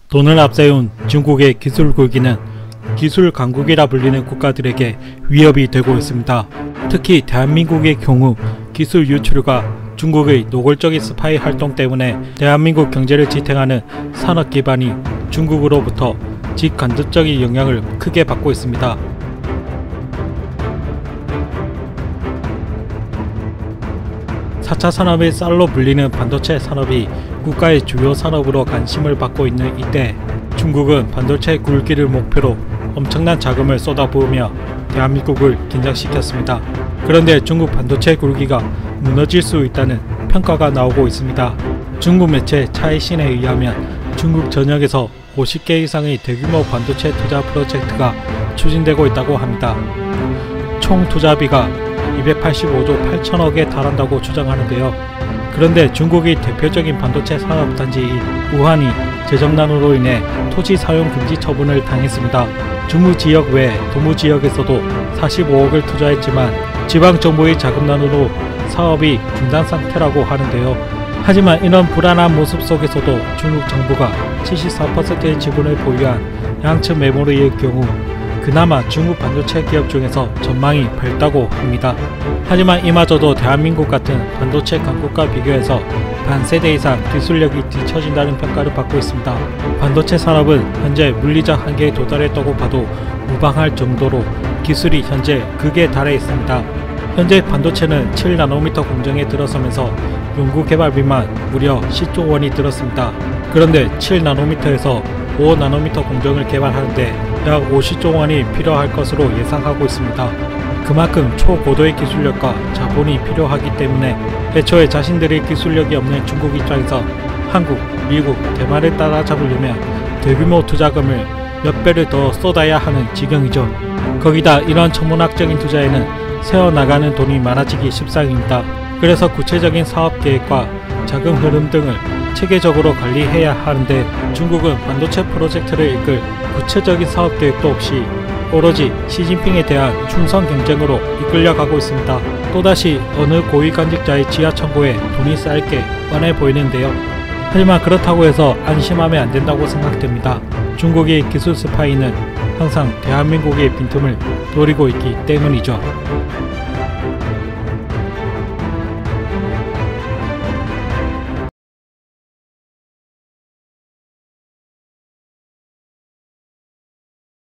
돈을 앞세운 중국의 기술 굴기는 기술 강국이라 불리는 국가들에게 위협이 되고 있습니다. 특히 대한민국의 경우 기술 유출과 중국의 노골적인 스파이 활동 때문에 대한민국 경제를 지탱하는 산업 기반이 중국으로부터 직간접적인 영향을 크게 받고 있습니다. (4차) 산업의 쌀로 불리는 반도체 산업이 국가의 주요 산업으로 관심을 받고 있는 이때 중국은 반도체 굴기를 목표로 엄청난 자금을 쏟아부으며 대한민국을 긴장시켰습니다. 그런데 중국 반도체 굴기가 무너질 수 있다는 평가가 나오고 있습니다. 중국 매체 차이신에 의하면 중국 전역에서 50개 이상의 대규모 반도체 투자 프로젝트가 추진되고 있다고 합니다. 총 투자비가 285조 8천억에 달한다고 주장하는데요. 그런데 중국의 대표적인 반도체 산업단지인 우한이 재정난으로 인해 토지 사용 금지 처분을 당했습니다. 중부 지역 외 동부 지역에서도 45억을 투자했지만 지방정부의 자금난으로 사업이 중단 상태라고 하는데요. 하지만 이런 불안한 모습 속에서도 중국 정부가 74%의 지분을 보유한 양측 메모리의 경우 그나마 중국 반도체 기업 중에서 전망이 밝다고 합니다. 하지만 이마저도 대한민국 같은 반도체 강국과 비교해서 반세대 이상 기술력이 뒤처진다는 평가를 받고 있습니다. 반도체 산업은 현재 물리적 한계에 도달했다고 봐도 무방할 정도로 기술이 현재 극에 달해 있습니다. 현재 반도체는 7나노미터 공정에 들어서면서 연구개발비만 무려 10조 원이 들었습니다. 그런데 7나노미터에서 5나노미터 공정을 개발하는데 약 50조 원이 필요할 것으로 예상하고 있습니다. 그만큼 초고도의 기술력과 자본이 필요하기 때문에 애초에 자신들의 기술력이 없는 중국 입장에서 한국, 미국, 대만을 따라잡으려면 대규모 투자금을 몇 배를 더 쏟아야 하는 지경이죠. 거기다 이런 천문학적인 투자에는 새어나가는 돈이 많아지기 십상입니다. 그래서 구체적인 사업계획과 자금 흐름 등을 체계적으로 관리해야 하는데 중국은 반도체 프로젝트를 이끌 구체적인 사업계획도 없이 오로지 시진핑에 대한 충성 경쟁으로 이끌려가고 있습니다. 또다시 어느 고위관직자의 지하청구에 돈이 쌓일 게 뻔해 보이는데요. 하지만 그렇다고 해서 안심하면 안 된다고 생각됩니다. 중국의 기술 스파이는 항상 대한민국의 빈틈을 노리고 있기 때문이죠.